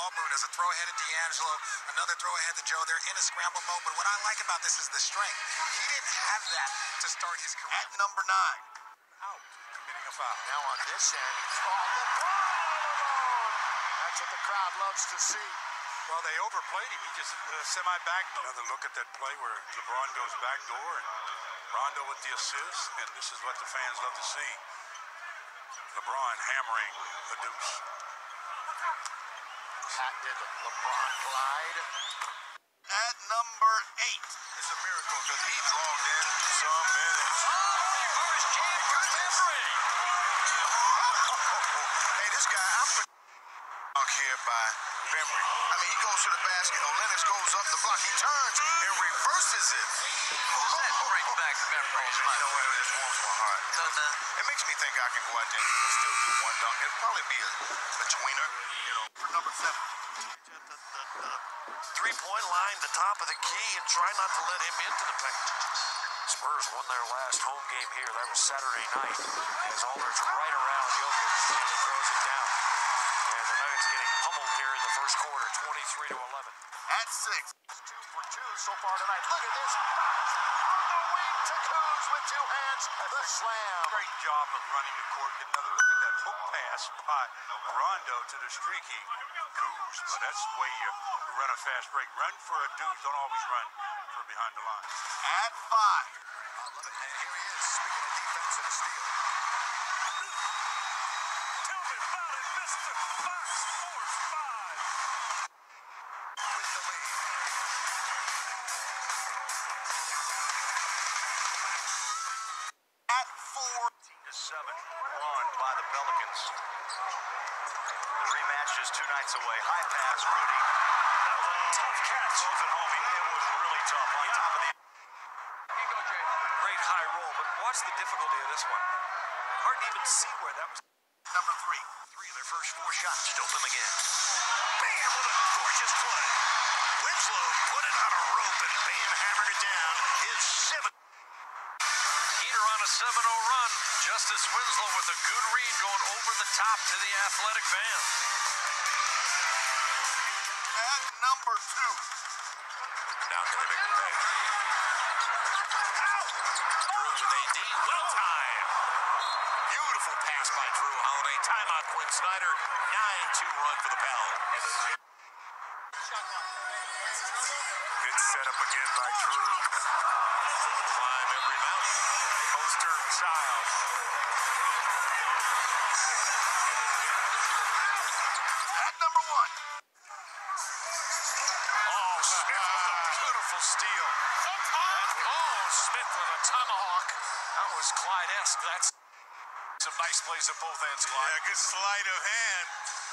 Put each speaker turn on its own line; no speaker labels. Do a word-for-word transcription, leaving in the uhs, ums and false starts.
Ball move. There's a throw ahead to D'Angelo, another throw ahead to Joe. They're in a scramble mode, but what I like about this is the strength. He didn't have that to start his career.
At number nine.
Out, committing a foul.
Now on this end, he's oh, LeBron alone. That's what the crowd loves to see.
Well, they overplayed him. He just uh, semi-back. Another look at that play where LeBron goes back door and Rondo with the assist, and this is what the fans love to see. LeBron hammering the deuce.
Patented LeBron glide. At number eight.
It's a miracle because he's logged in some minutes. Hey, this guy, I'm out here by Bembry. I mean, he goes to the basket. Olenek goes up the block. He turns and reverses it.
Right back to Bembry.
You know what? This warms my heart. It makes me think I can go out there and still do one dunk. It'll probably be a, a tweener, you know.
For number seven.
Three-point line, the top of the key, and try not to let him into the paint. Spurs won their last home game here. That was Saturday night. As Aldridge right around Jokic, and he throws it down. And the Nuggets getting pummeled here in the first quarter, twenty-three to eleven.
At six. Two for two so far tonight. Look at this. On the wing to Kuz with two hands. The slam.
Great job of running the court. Get another look at that hook pass by Rondo to the streaky Kuz. But that's the way you run a fast break. Run for a deuce. Don't always run for behind the line.
At five.
I love it. And here he is, speaking of defense and a steal.
Tell me about it, Mister Fox Sports five.
With the lead.
At four.
to seven. Run by the Pelicans. The rematch is two nights away. High pass, Rudy. That was a tough catch. Throws it home. It was really tough. On yeah. top of the. Here you go, Jay. Great high roll, but watch the difficulty of this one. Hard to even see where that was.
Number three.
Three of their first four shots. Stole them again. Bam! What a gorgeous play. Winslow put it on a rope, and Bam hammered it down. His seventh. Heater on a seven oh run. Justice Winslow with a good read going over the top to the athletic band.
At number two.
Now can they make it pay? Drew with a D. Well timed. Beautiful pass by Drew Holiday. Timeout, Quinn Snyder. nine two run for the Pels.
Good setup again by Drew.
Climb every mountain.
Poster child.
At number one.
Oh, Smith with a beautiful steal. That's, oh, Smith with a tomahawk. That was Clyde-esque. That's some nice plays at both ends, Clyde.
Yeah, good sleight of hand.